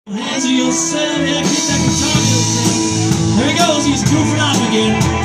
Hands to yourself, yeah, keep that guitar to yourself. There he goes, he's goofing off again.